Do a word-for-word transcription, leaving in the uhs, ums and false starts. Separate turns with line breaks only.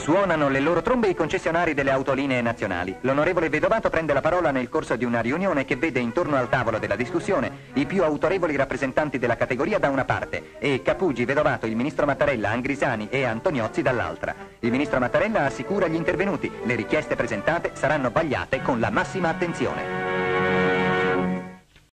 Suonano le loro trombe i concessionari delle autolinee nazionali. L'onorevole Vedovato prende la parola nel corso di una riunione che vede intorno al tavolo della discussione i più autorevoli rappresentanti della categoria da una parte e Capugi, Vedovato, il ministro Mattarella, Angrisani e Antoniozzi dall'altra. Il ministro Mattarella assicura gli intervenuti: le richieste presentate saranno vagliate con la massima attenzione.